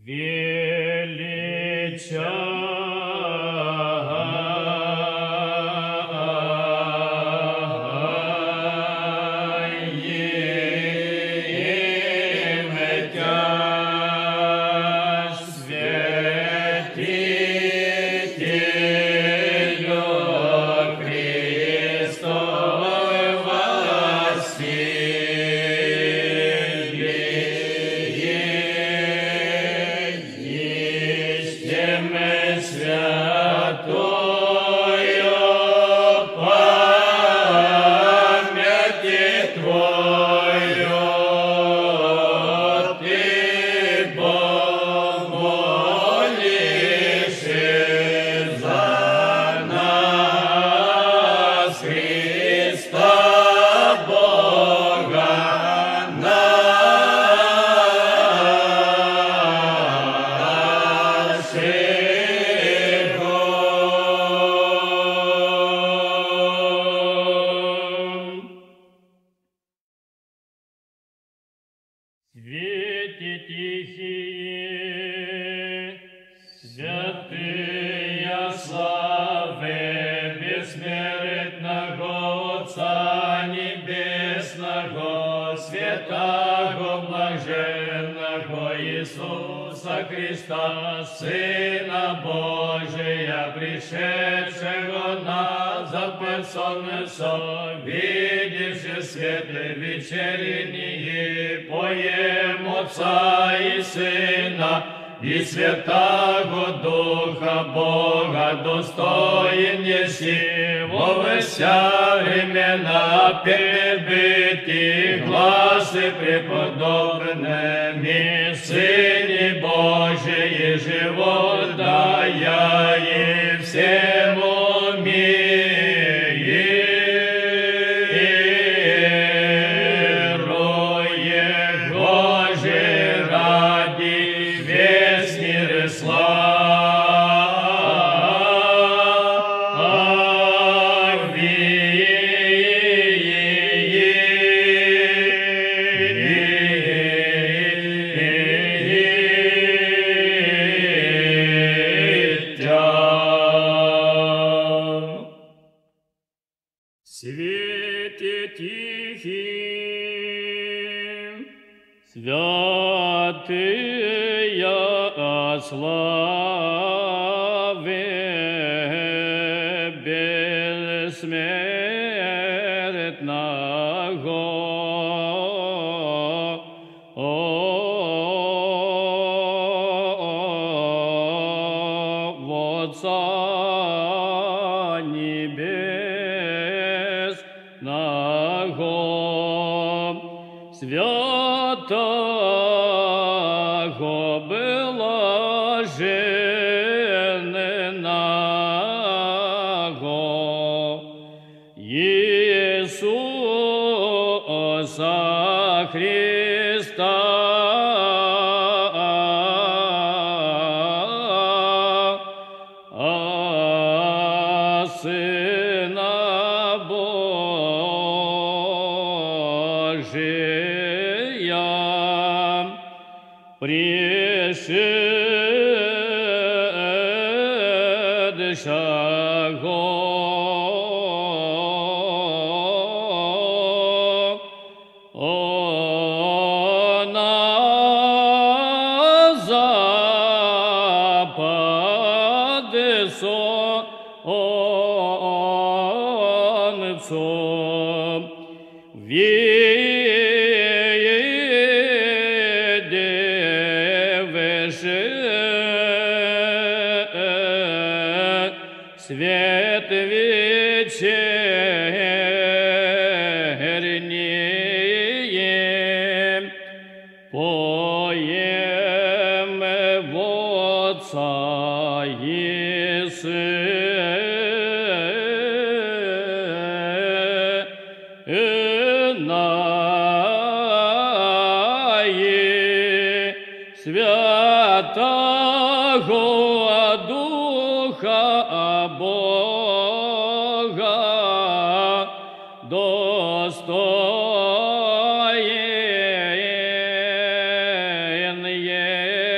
достоин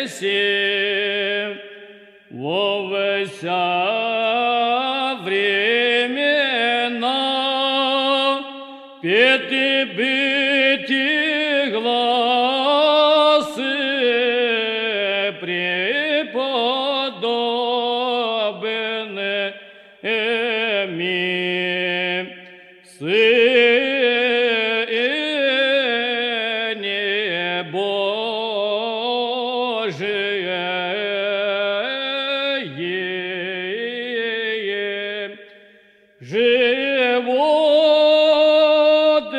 еси во вся времена, петь и быть и гласы преподобны ми, Сыне Божие, живот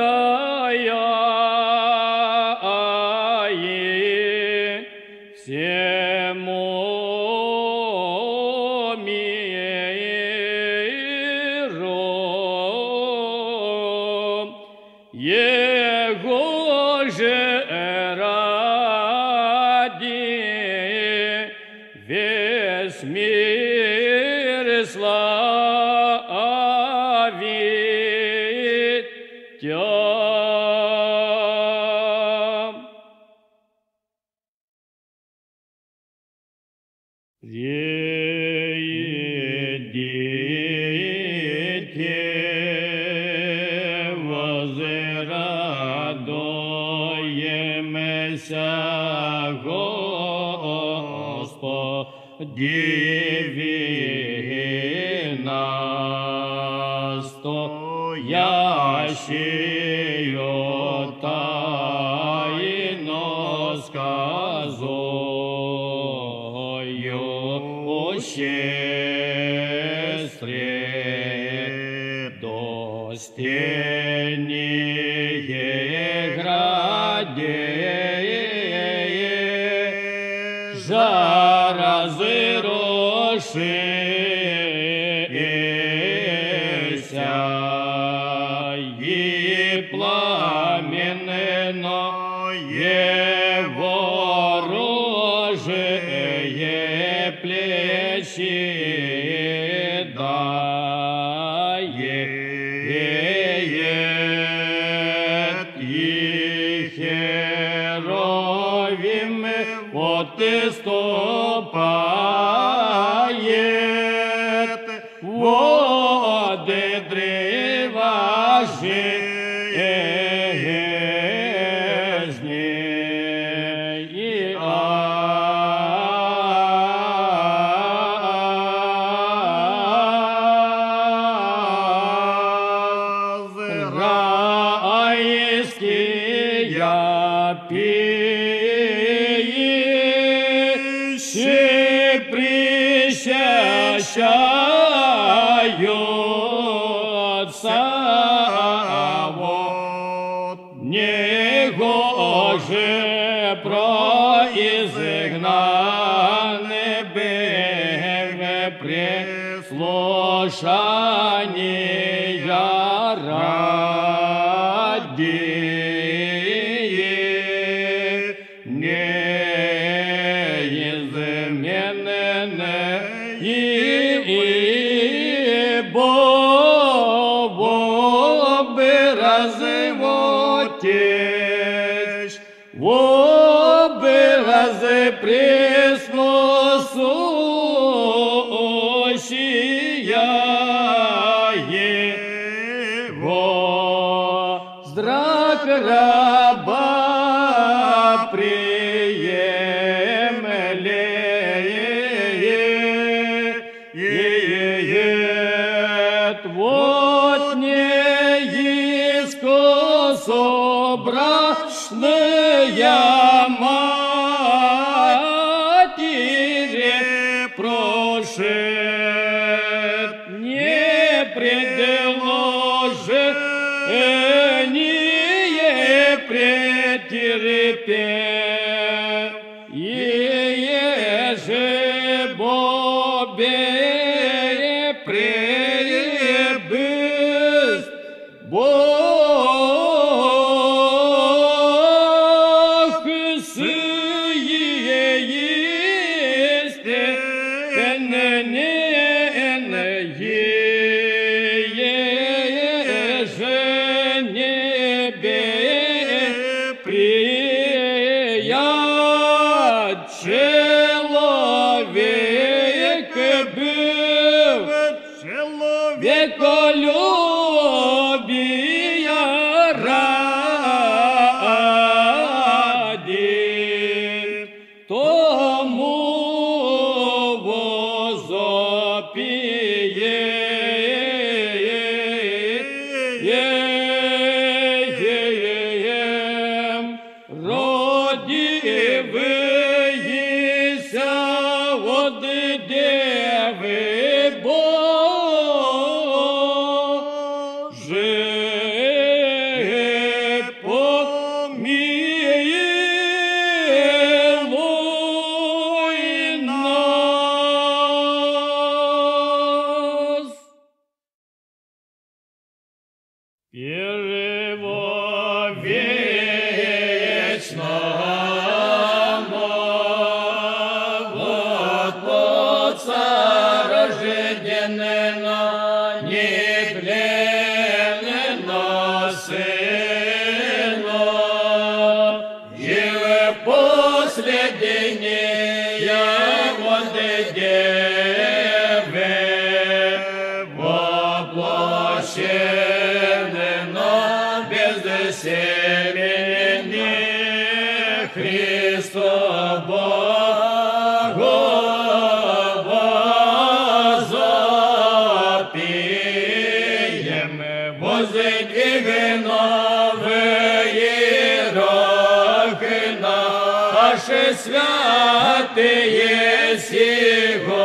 дай всему миру, Его же ради весь мир славит Тя. Приедите, возрадуемся, Господи, настоящую тайну сказою счастье достойнее граде, жара разрушися и пламенное оружие плечи дает, и херовим отступает, воды древа жизни, и райские пищи причащаются, вот негоже произгнаны бывы прислушания ради неизменные и Богу разводишь, в образе пресносущия Его, здрак раба приемлет, вот неискособрачная мать, человек был, веколюбия ради, тому возопием, родивися от Деви Божий, помилуй нас. Первовечного вот Отца рожденного, нетленного Сына, живы последние вот Девы, воплощенного без семени Христа Богу возопием, воздвигновые роки наши святые сего.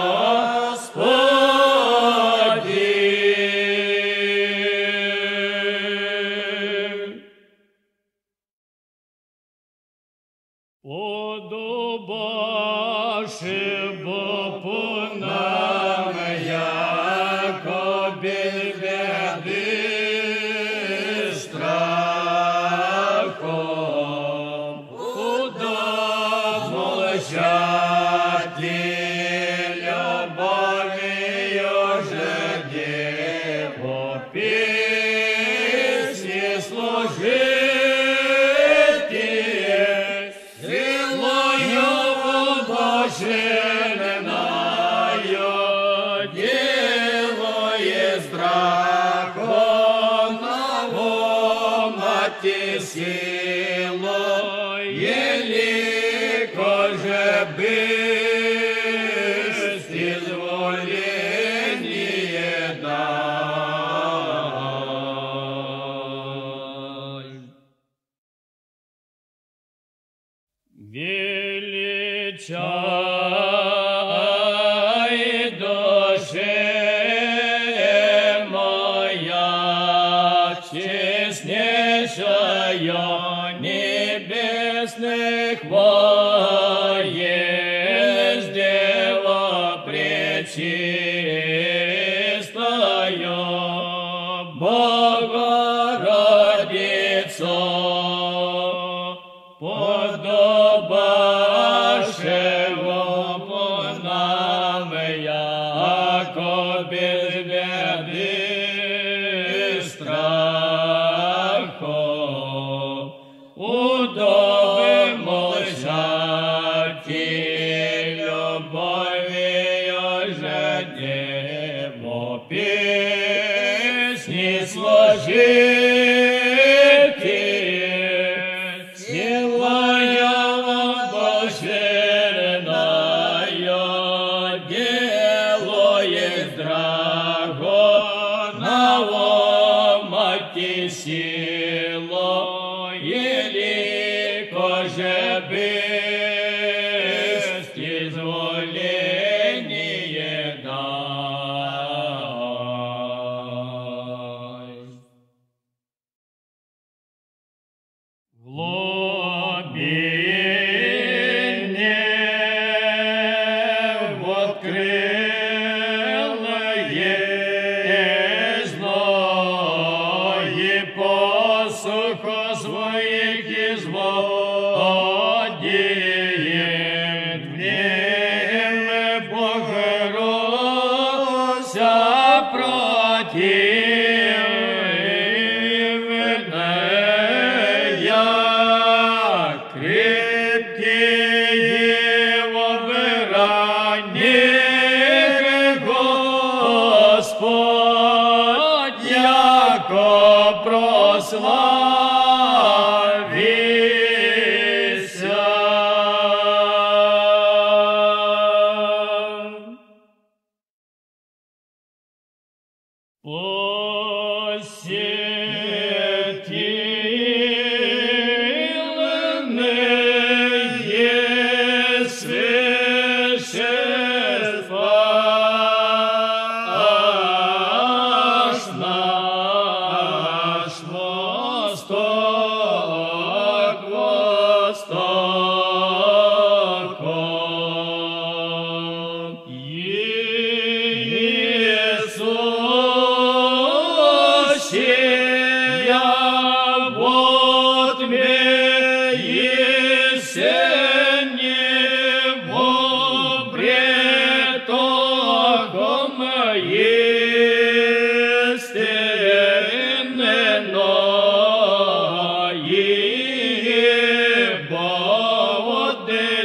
Подобаше Богу нам, яко без беды страхом, удовольщати любовью же Деву песни служить, силою блаженною делает драконову мати силой, елико же бысть изволение дай. Величай душе моя, честнейшая небесных воинств Дева пречистая, Богородица, подобаше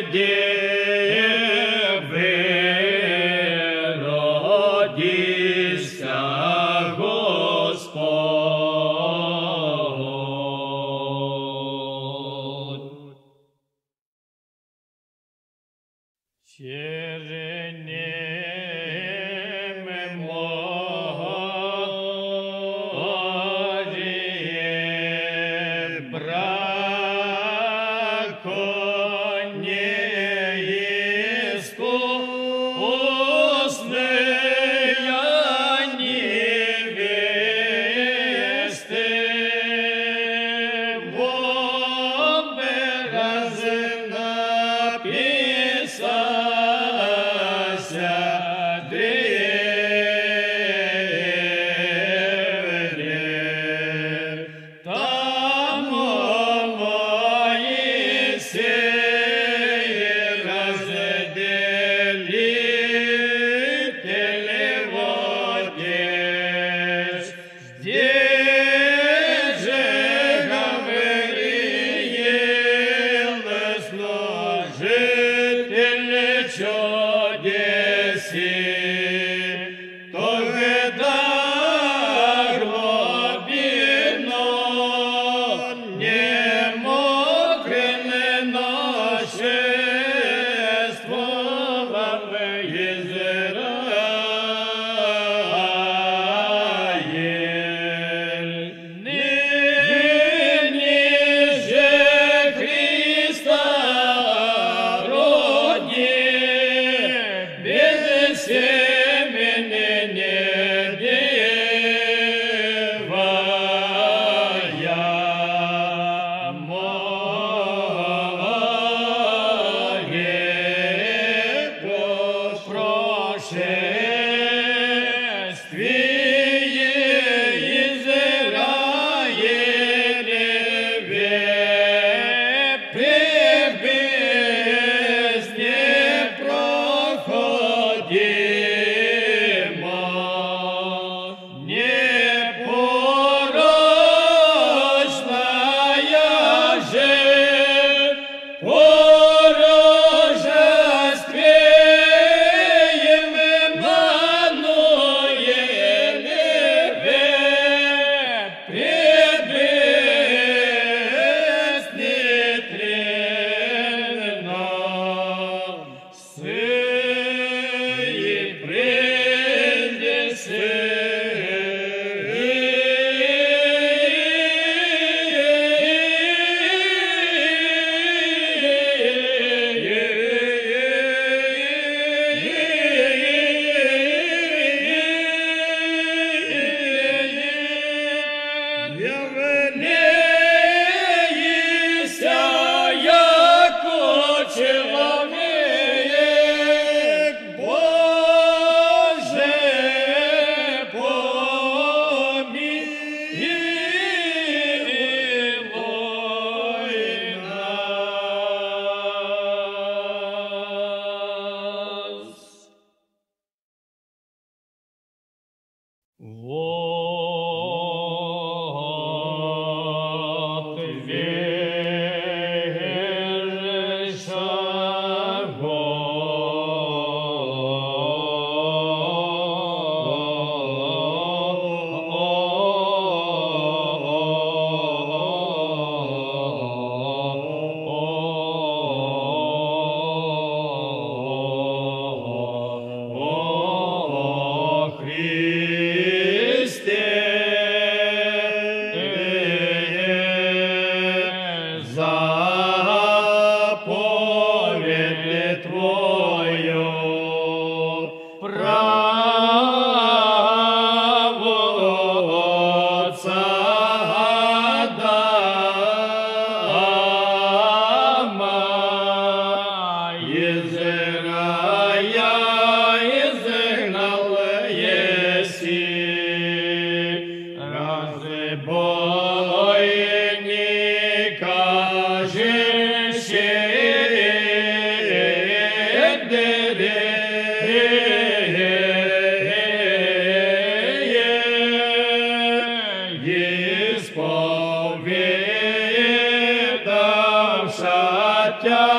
Тя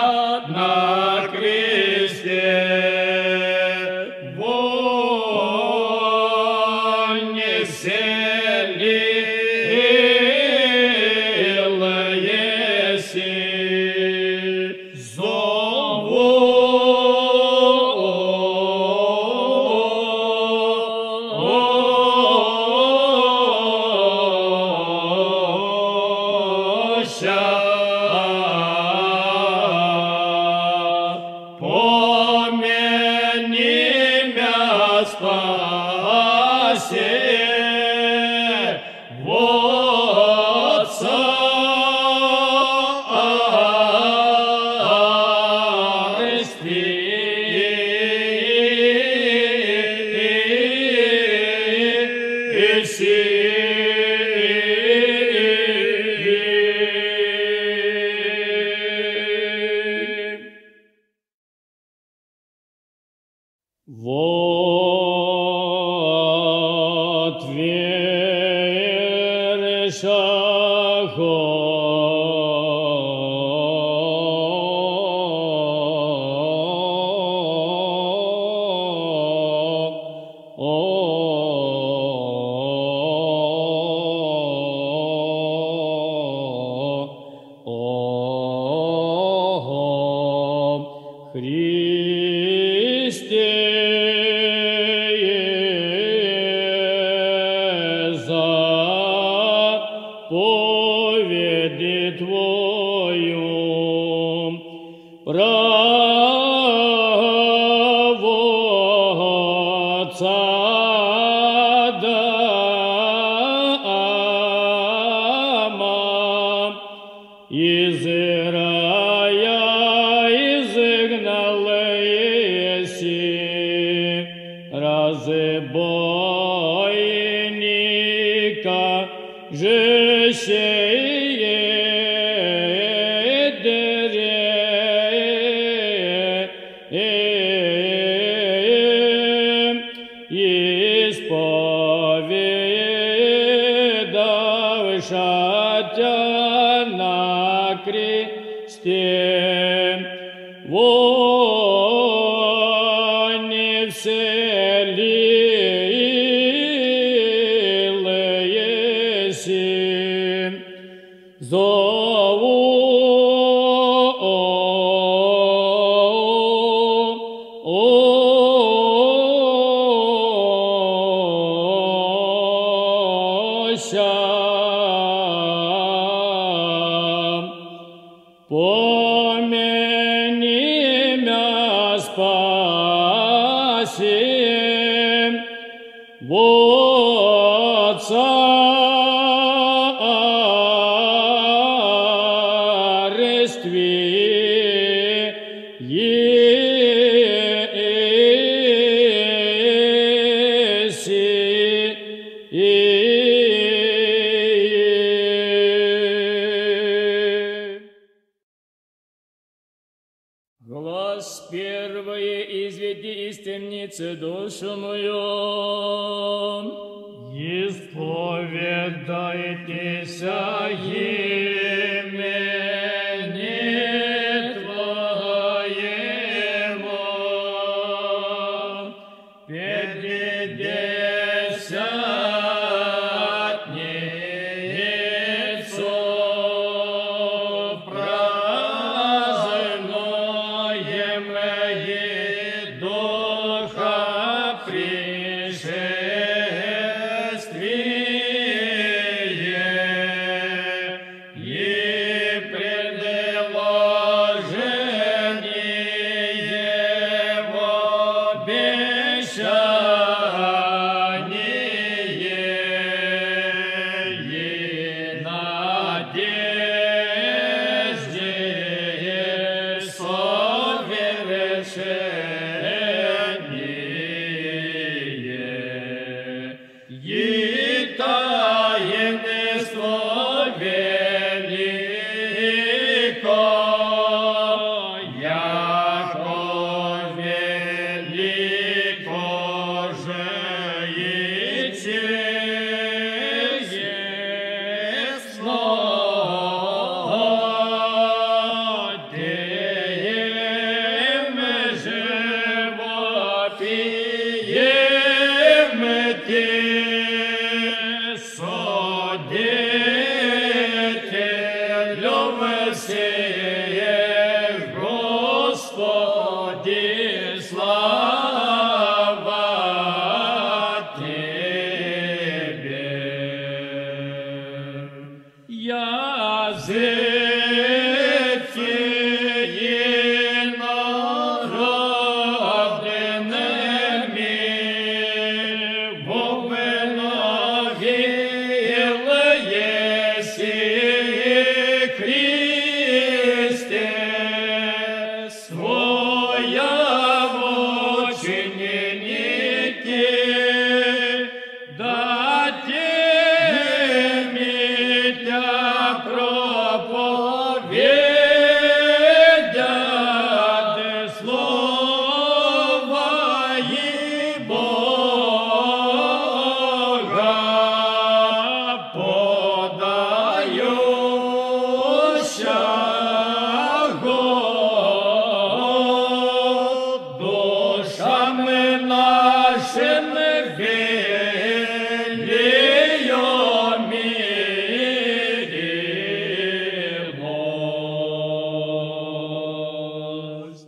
на кресте, вольне вселила еси, помяни мя спасе, вот вот вершахо Христе заповеди Твою право Отца дама, из рая изгнал еси разбойника, же сее исповедавшая на кресте, не вселила еси, помяни мя спаси, вот царствие Глаз первое изведи из темницы душу мою. Исповедайтесь имени Твоему, пятидесятницу празднуем Духа пришествие. Господи, слава Тебе. Языки народными вовиновил еси Христе, своя ученики, да теми тя проповедят слова и Бога подающего душам нашим велиё милость.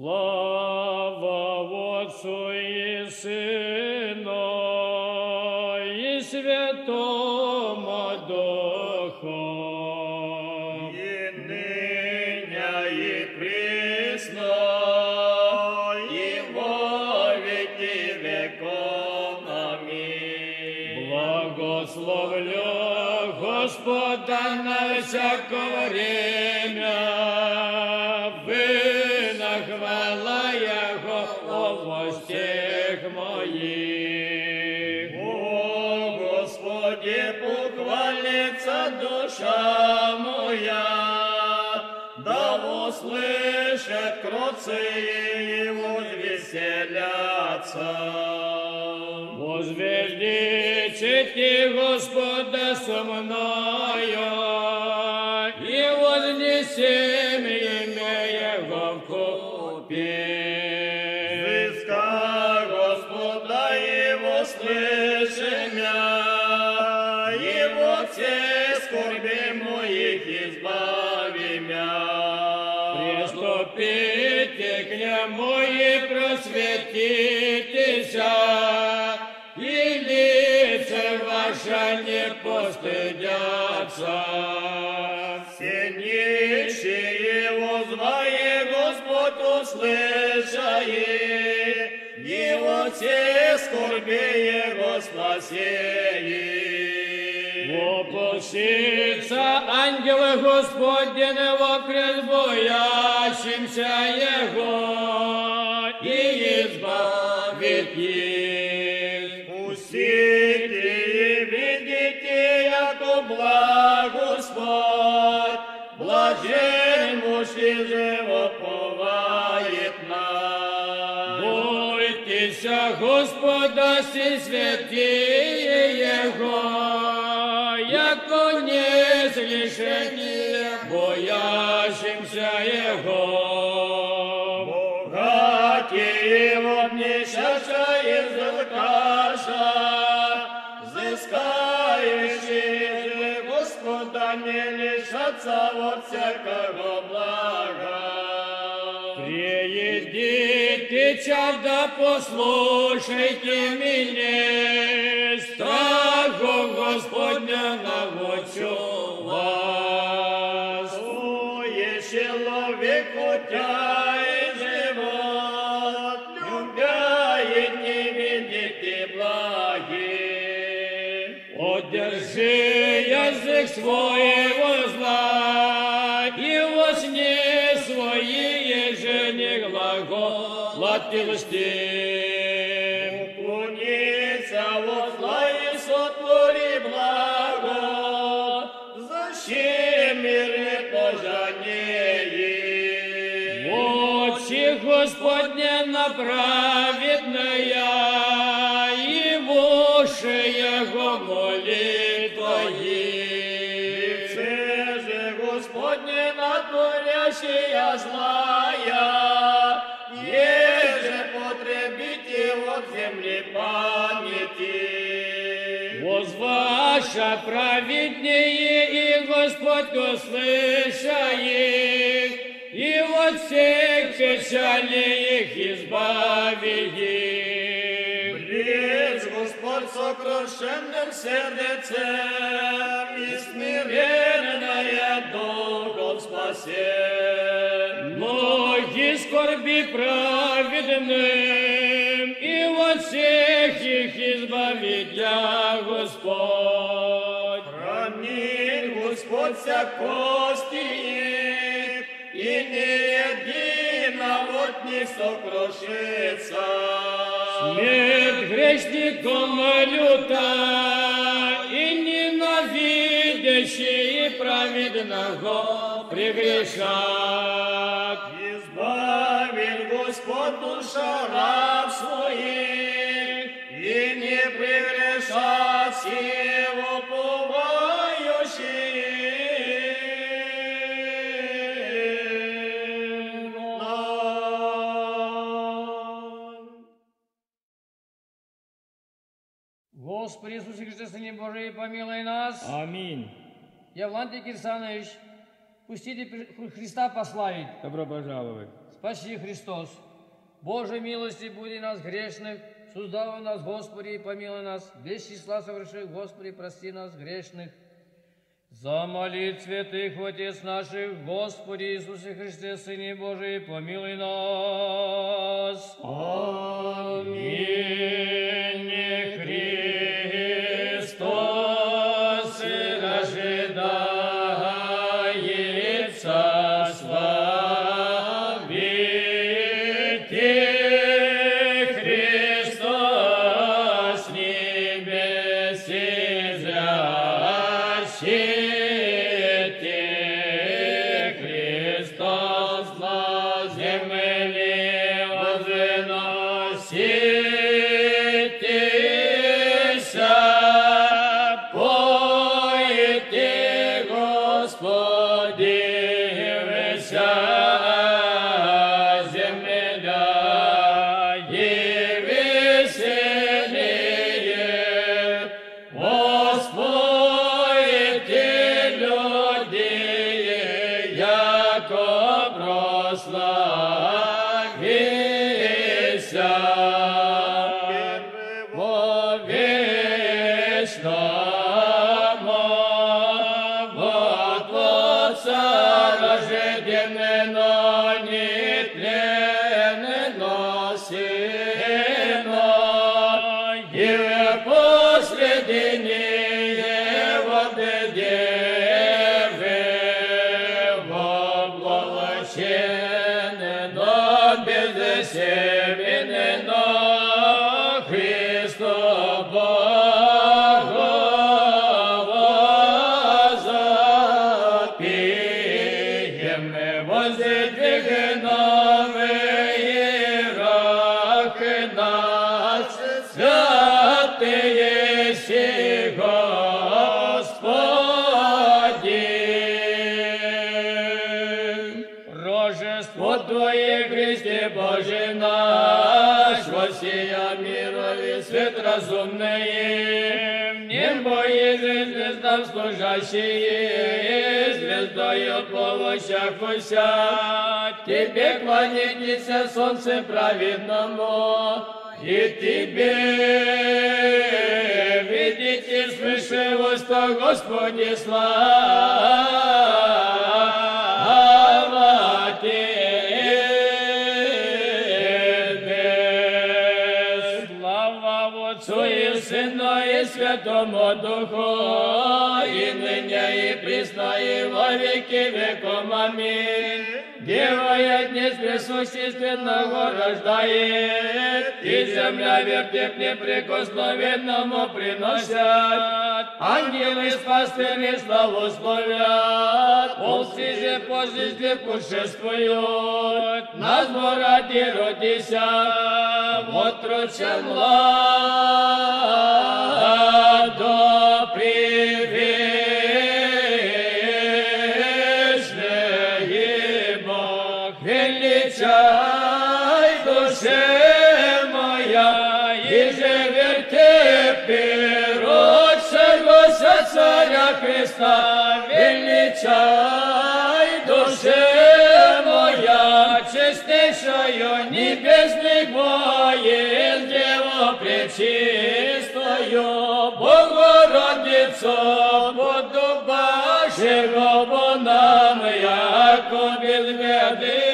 Слава Отцу и Сыну и Святому Духу, И ныне, и присно, и во веки веков. Аминь. благословлю Господа на всякое время, хвала Его о властях моих. О Господи, похвалится душа моя, да услышат кротцы и возвеселятся. Возвеличите Господа со мною, и вознесем имя Его в купе. Взыска Господа и услышим я, и во все скорби моих избавим я. Приступите к Нему и просветитесь, и лица ваши не постыдятся. Все нищие возвае Господь услышает, и во все скорби Его спасеет. Воплощится ангелы Господнего крест боящимся Его, и избавит их. Пустите и видите, яко благ Господь, блажен муж и живоповает нам. Бойтесь Господа, все святые Его, яко не слышите боящимся Его. Богатые вот несчастья изыскаша, взыскающие же Господа не лишатся от всякого блага. Приедите, чада, послушайте меня, страху Господня навучу вас. Ой, человек, хотя и живот, любяет не видеть и благи. Одержи язык своего зла, и во сне свои ежене глаголати льсти. Уклониться от зла и сотвори благо, защи миры пожалеет. Очи Господня на праведная, и в уши Его молитвои. Лице же Господне на творящая злая, еже потребите от земли памяти. Возваша праведнее, и Господь услышает, и от всех печалей их избавит. Близ Господь сокрушенным сердцем и смиренная духом спасет. Ноги скорби праведным, и от всех их избавит я Господь. Хранит Господь вся кости их, и ни едино от них сокрушится. Смерть грешником люта, и ненавидящие праведного прегрешат. Избавит Господь душа раб своих, и не прегрешат сего Господи Иисусе Христе, Сыне Божий, помилуй нас. Аминь. Явлантий Кирсанович, пустите Христа пославить. Добро пожаловать. Спаси, Христос. Божьей милости буди нас грешных, создавай нас, Господи, и помилуй нас. Без числа соверших, Господи, прости нас грешных. За молитв святых Отец наших, Господи Иисусе Христе, Сыне Божий, помилуй нас. Аминь. Христос рождается, славите Христос с небес изрящите, Христос на земле возноситеся, пойте, Господи, вся земля, и веселее воспойте, люди, яко прославися во вечном от Отца рожденно, нетленно Сына, и последнее от Девы воплощенно, безсеменно Христу Богу возопием, воздвигнем иерарх нас, святые си Господи. Рожество Твое, Христе Боже наш, во сия мирове свет разумный, небо и звездам служащие, звездою плывущахуся, Тебе кланяйтесь, солнце праведному, и Тебе видите свыше воста, Господи, слава Тебе. Слава Отцу и Сыну и Святому Духу, и ныне и присно и во веки веков. Аминь. Дева я днес присущественного рождает, и земля вертеп неприкосновенному приносят. Ангелы с пастырями славословят, полцы же по звезде путешествуют. На сбор ради родися, отроча младо привечный Бог. Величай, душе моя, и же вертеп природшегося Царя Христа. Величай, душе моя, честнейшую небесных воинств, Деву пречистую, Богородицу, буду Божьего, бо нам, яко без беды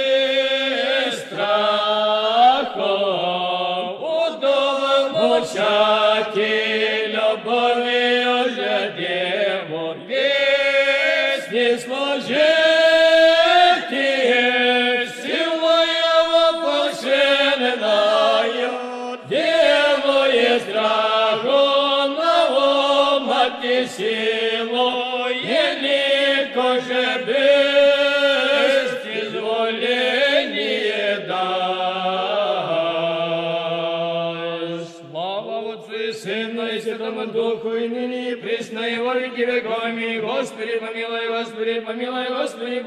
страхом, удовом мучати любови уже Деву, весни служите, силою воплощенною, Деву и страху навомати силу, елико же без изволения даст. Слава Отцу и Сыну и Святому Духу, и ныне и присно и во веки веков. Аминь. Господи, помилуй, Господи, помилуй, Господи,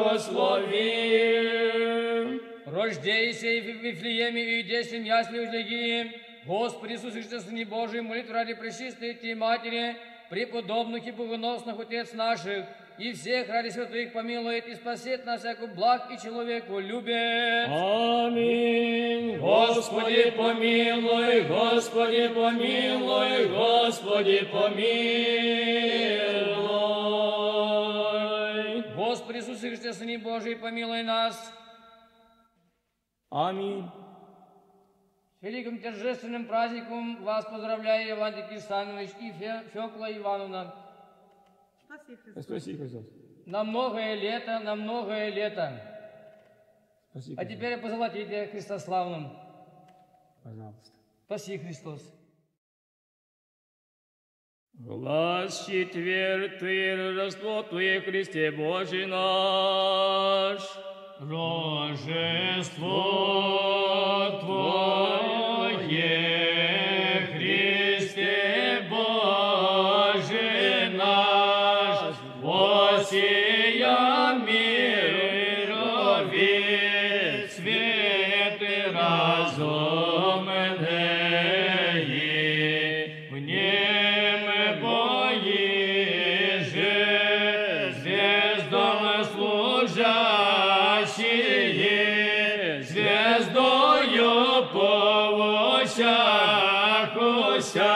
благослови. Рождейся и в Вифлееме, и Иудейским ясли узлеги. Господи Иисус Христос, Сыне Божий, молитву ради пречистой Ти Матери, преподобных и богоносных Отец наших, и всех ради святых помилует и спасет на всяку благ и человеку любит. Аминь. Господи помилуй, Господи помилуй, Господи помилуй. Господи Иисусе Христе, Сыне Божий, помилуй нас. Аминь. С великим торжественным праздником вас поздравляю, Иван Кирсанович и Фёкла Ивановна. Спаси Христос. На многое лето, на многое лето. Спаси А Христос. теперь позолотите Христославным. Пожалуйста. Спаси Христос. Глаз четвертый, Рождество Твое, Христе Божий наш. Рождество Твое, Христе Боже наш, восия мировец, свет разумный, в нем боиже, звездам служащие, звездою повощахуся,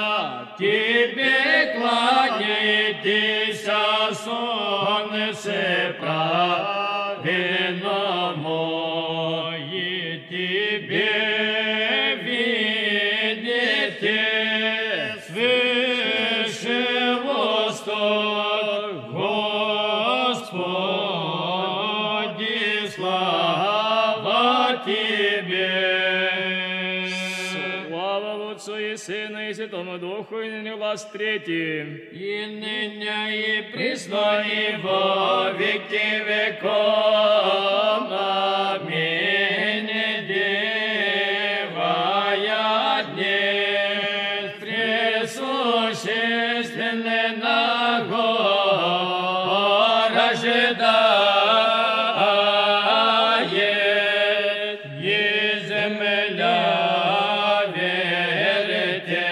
Тебе кланяйтесь, солнце праведному, и Тебе видите свыше восток, Господи, слава Тебе. Слава Отцу и Сыну и Святому Духу, и ныне глаз третий. И ныне и присно и во веки веков. Аминь. Девая днес пресущественны на гор ожидает, и земля верите,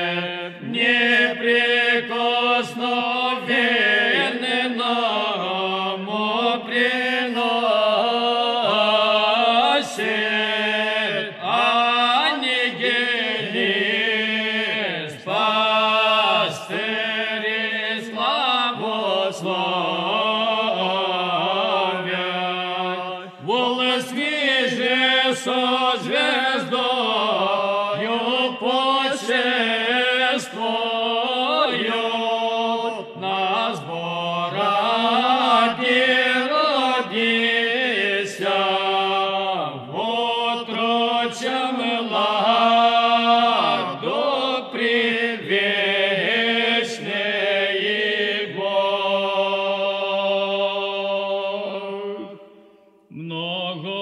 неприкосновенному приносит ангели с пастыри славословят. Волосвиже со звездою почествуют на сбораки родися, в отрочем ладу предвечный Бог. Много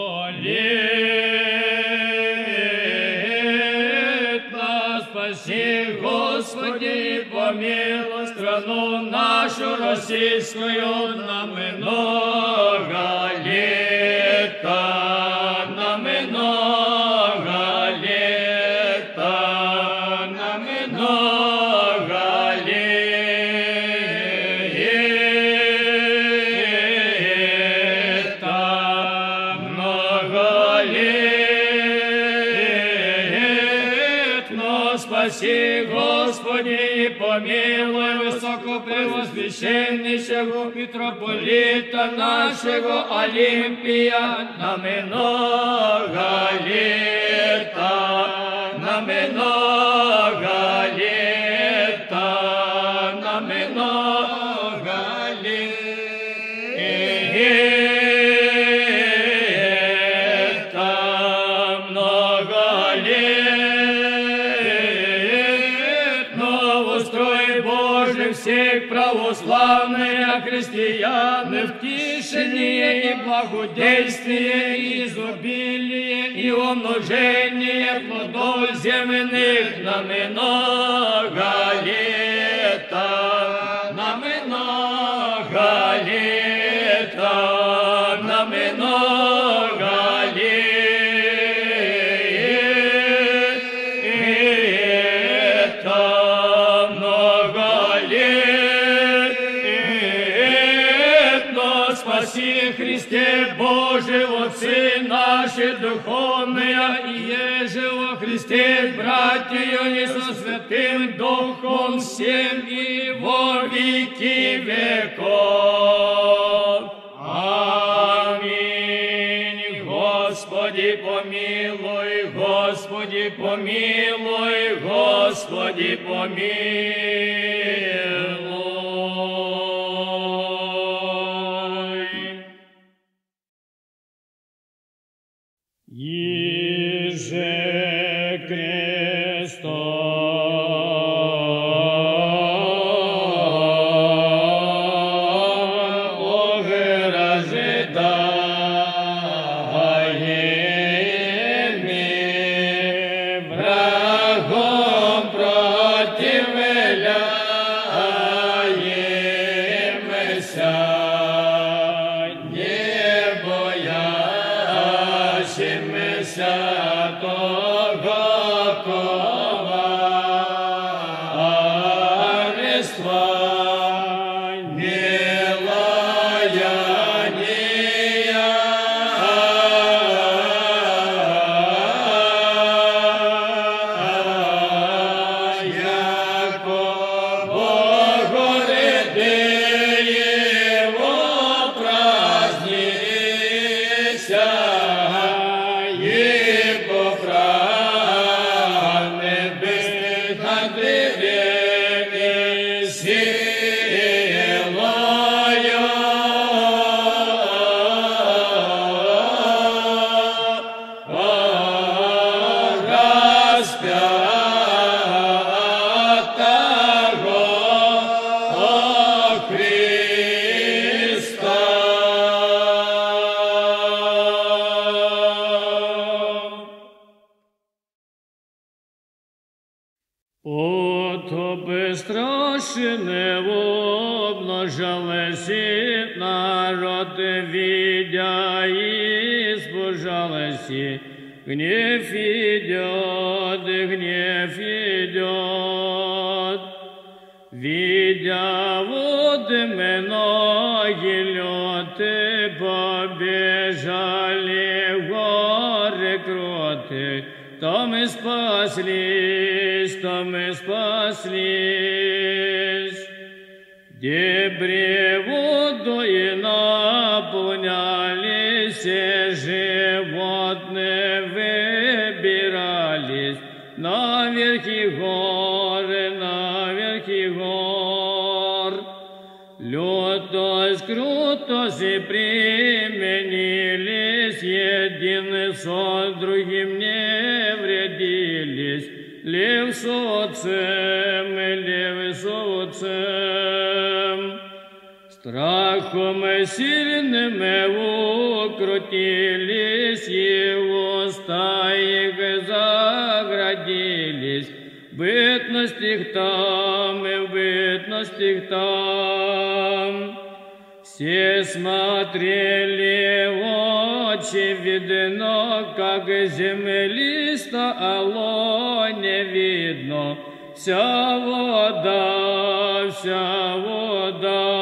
лет нас спаси, Господи, помилуй страну нашу российскую, нам много лета, нам много лета, нам много лета, много лет, но спаси, Господи, и помилуй высокопревосвященнейшего митрополита нашего Олимпия, нам много лета, нам много лета, нам много лета, много лет, но устрой Божий всех православных христиан в тишине и благодействие, и изобилие, и умножение плодов земных, нам много лета, нам много лета, нам много лета, много лет. Спаси, Христе Божий, отцы наши духовные, и еже во Христе, братья со Святым Духом всем и во веки веков. Аминь. Господи помилуй, Господи помилуй, Господи помилуй. Иже креста Потопи страшне обнажалися, народ видя и избожалися. Гнев идет, гнев идет. Видя воды многие лёты, побежали в горы кроты. Там и спаслись, там и спаслись. Дебри водой наполнялись, и животные выбирались на верхи горы, на верхи гор. Лютость, крутость и применились, едины со другим не вредились. Лев с отцем, лев с отцем. Страхом сильным укрутились, его стаи заградились. Бытность их там, и бытность их там. Все смотрели очи, видно, как землиста, ало не видно. Вся вода, вся вода.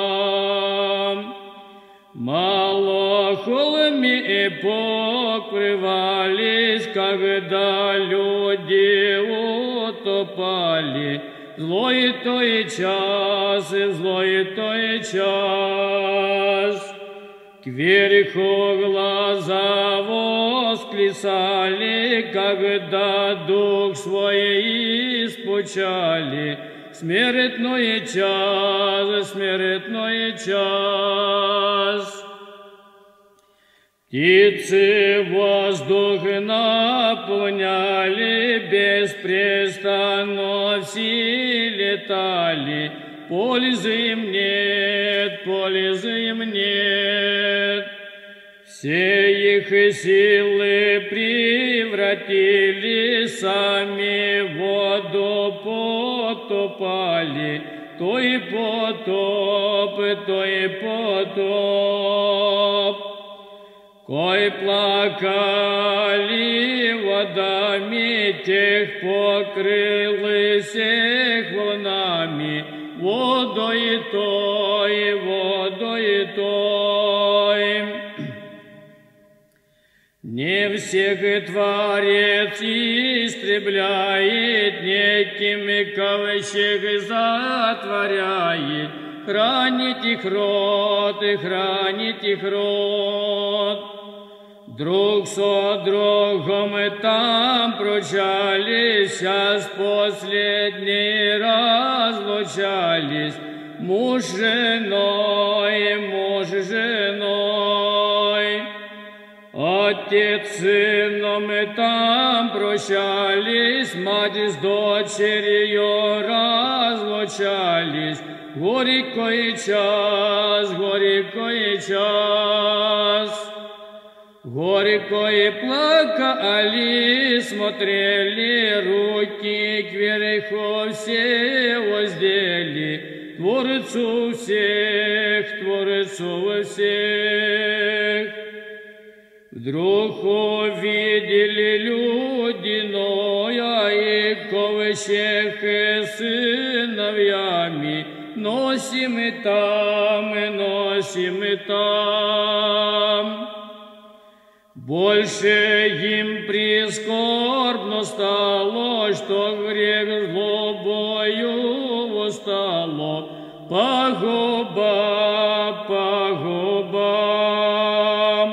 Мало холми и покрывались, когда люди утопали. Злой той час, и злой той час. Кверху глаза восклицали, когда дух свой испучали. Смертной час, смертной час. Птицы воздух наполняли, беспрестанно все летали. Пользы им нет, пользы им нет. Все их силы превратили, сами в воду потопали. То и потоп, то и потоп. Кой плакали водами, тех покрылись волнами. Водой той, водой той. Не всех и Творец истребляет, некими ковщег затворяет, хранит их род и хранит их род. Друг со другом и там прощались, а с последней разлучались, муж с женой, муж с женой. Отец с сыном и там прощались, мать с дочерью разлучались. Горький час, горький час. Горько и плакали, смотрели, руки кверху все воздели, Творцу всех, Творцу всех. Вдруг увидели люди Ноя и ковчег с сыновьями, носим и там, и носим и там. Больше им прискорбно стало, что грех злобою восстало, пагуба, пагуба.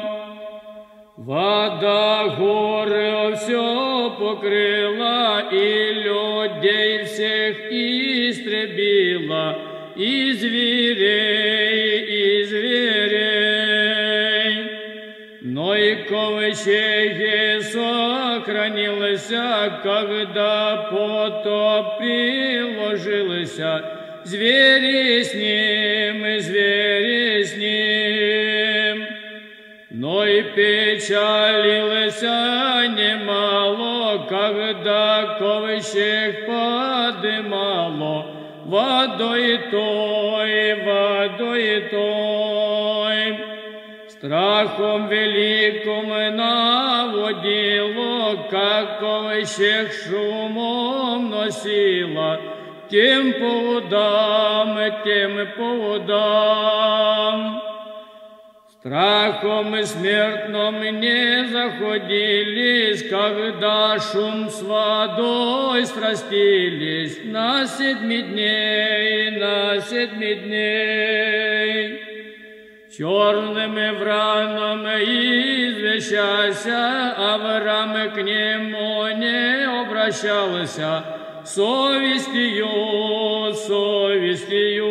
Вода горы все покрыла, и людей всех истребила, и зверей, и зверей. Но и ковчег сохранился, когда потоп приложился, звери с ним, и звери с ним. Но и печалился немало, когда ковчег подымало, водой той, водой той. Страхом великим наводило, как ковчег шумом носило, тем поводам, тем поводам. Страхом смертным не заходились, когда шум с водой срастились на 7 дней, на 7 дней. Черными враном извещася, Авраам к нему не обращался, совестью, совестью.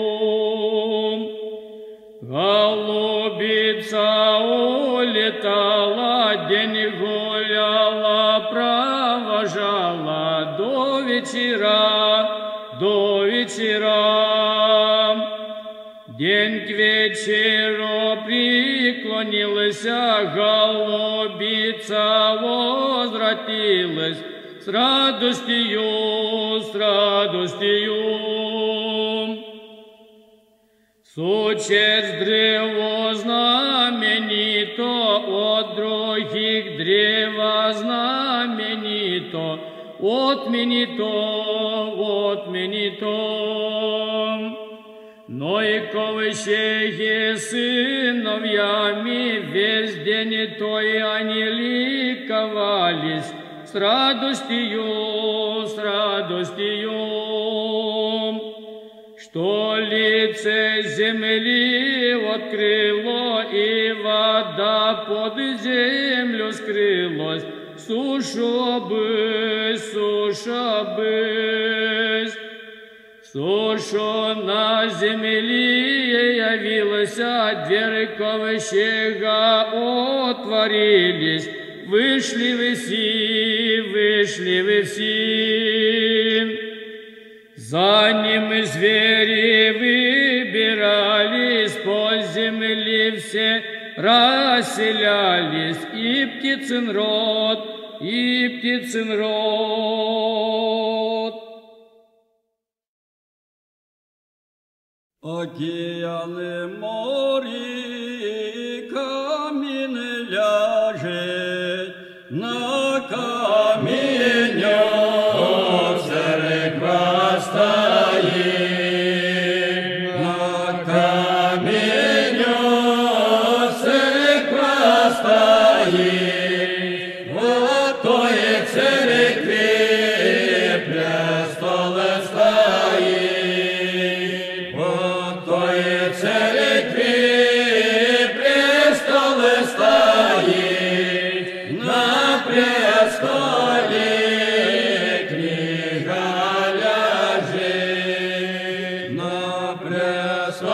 Голубица улетала, день гуляла, провожала до вечера, до вечера. День к вечеру преклонился, голубица возвратилась с радостью, с радостью. Сучец древо знаменито, от других древа знаменито, отменито. Но и ковчеги сыновьями весь день той они ликовались с радостью, с радостью. Что лице земли открыло, и вода под землю скрылась, суша бысь, суша бысь. Суша на земле явилась, двери ковчега отворились, вышли вы все, вышли вы все. За ним звери выбирались, по земле все расселялись, и птицын род, и птицын род. Океаны, море, камень ляжет, на каменях церква стоит, на каменях церква стоит.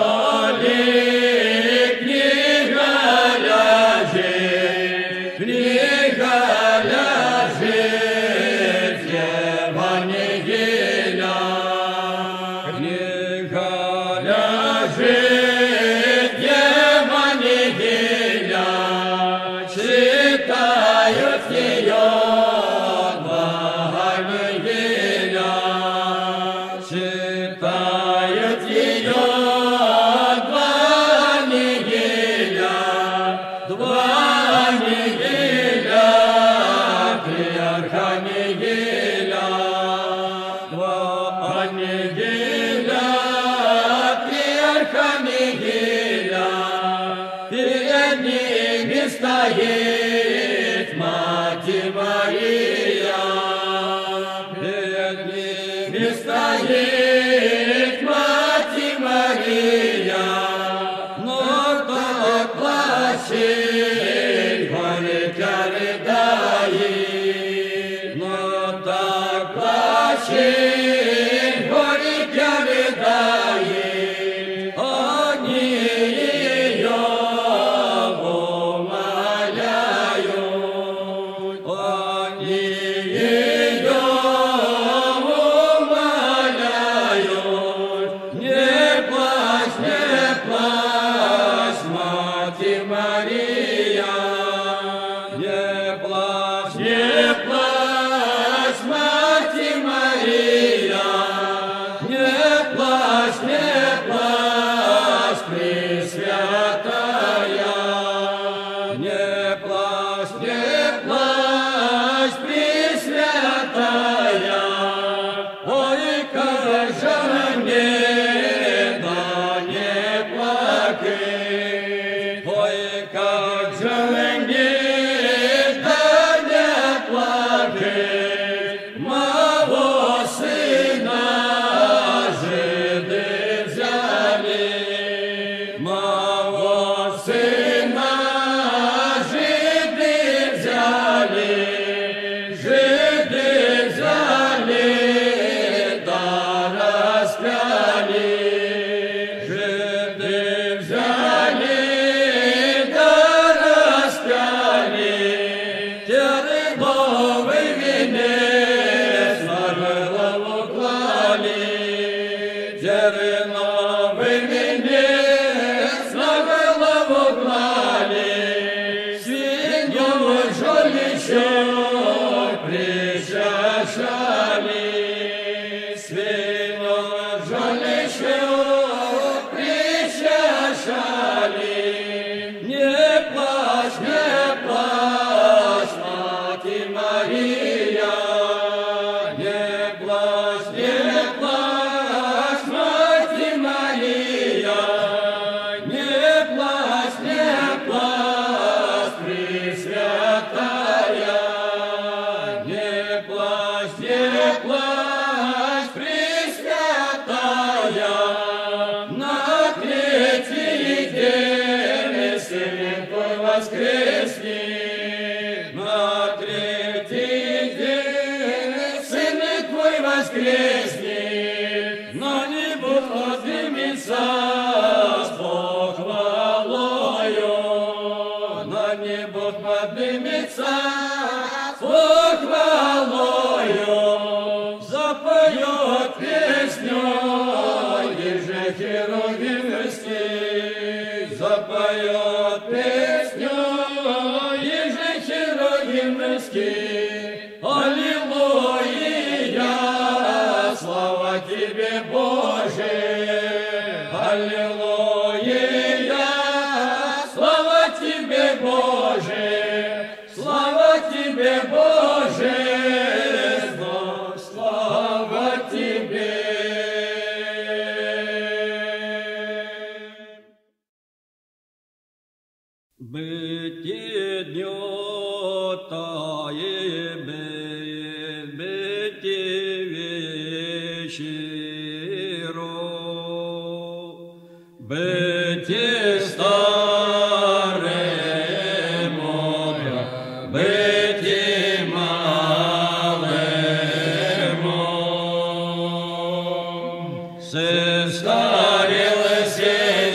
Сестарилась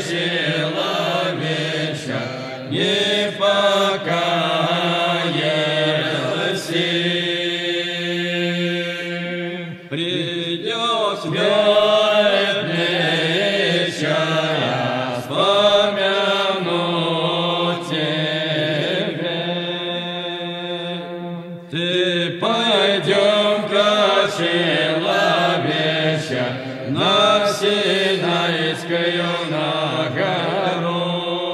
на гору.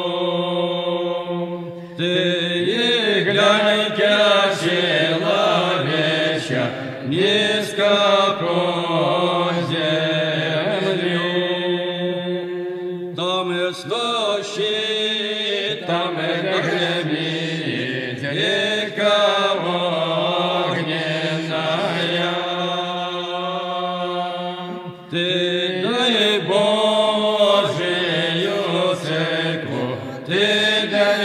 Ты и глянь-ка, человеча, низко по землю. Там и стощи, там и гремит река огненная. Ты дай Божию церкву, ты дай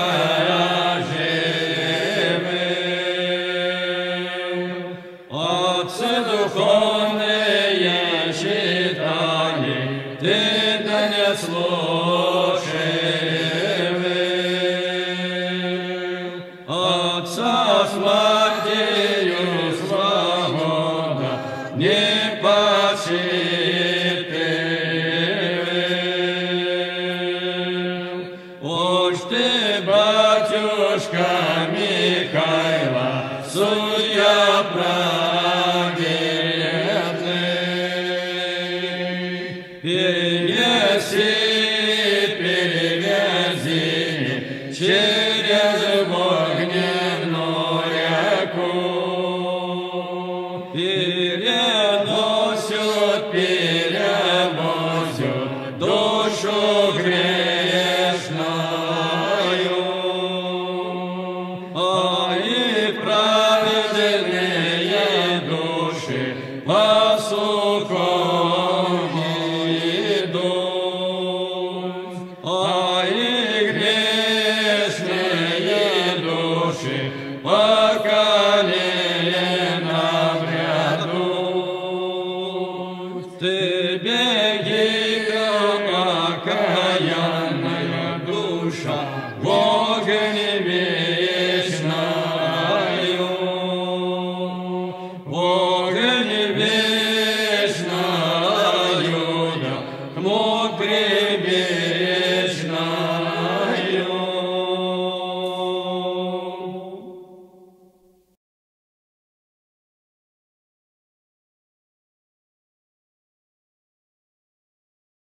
живым. Отцы духовные читали, ты дай слушаем. Отца с матерью свобода не почитываем. Уж ты, батюшка Михайла, судья праведный, перенеси, перевези через огненную реку. Переносят душу грешную, а и праведные души по сухому идут, а и грешные души по коленям прядут. Ты